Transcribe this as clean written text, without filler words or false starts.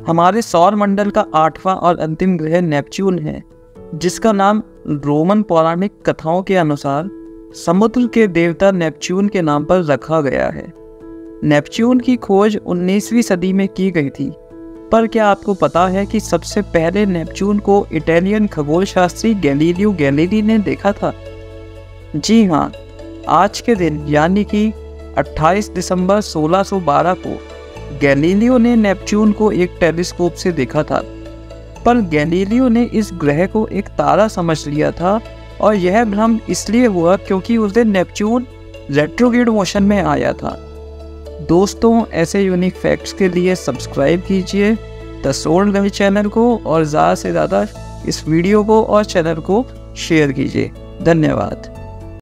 हमारे सौर मंडल का 8वां और अंतिम ग्रह नेपच्यून है, जिसका नाम रोमन पौराणिक कथाओं के अनुसार समुद्र के देवता नेपच्यून के नाम पर रखा गया है। नेपच्यून की खोज 19वीं सदी में की गई थी, पर क्या आपको पता है कि सबसे पहले नेपच्यून को इटालियन खगोल शास्त्री गैलीलियो गैलीली ने देखा था? जी हाँ, आज के दिन यानी कि 28 दिसंबर 1612 को गैलीलियो ने नेपच्यून को एक टेलीस्कोप से देखा था। पर गैलीलियो ने इस ग्रह को एक तारा समझ लिया था, और यह भ्रम इसलिए हुआ क्योंकि उस दिन नेपच्यून रेट्रोग्रेड मोशन में आया था। दोस्तों, ऐसे यूनिक फैक्ट्स के लिए सब्सक्राइब कीजिए द सोल रवि चैनल को, और ज़्यादा से ज़्यादा इस वीडियो को और चैनल को शेयर कीजिए। धन्यवाद।